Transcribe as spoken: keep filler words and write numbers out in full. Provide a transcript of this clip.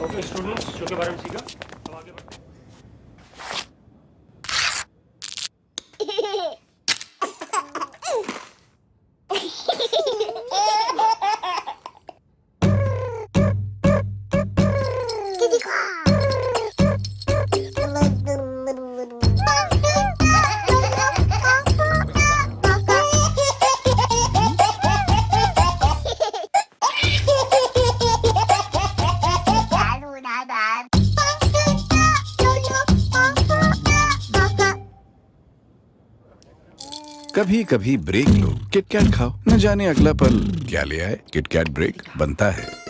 Okay students, show के बारे में सीखा, अब आगे बढ़ते हैं। कभी कभी ब्रेक लो, किटकैट खाओ, न जाने अगला पल क्या ले आए। किटकैट ब्रेक बनता है।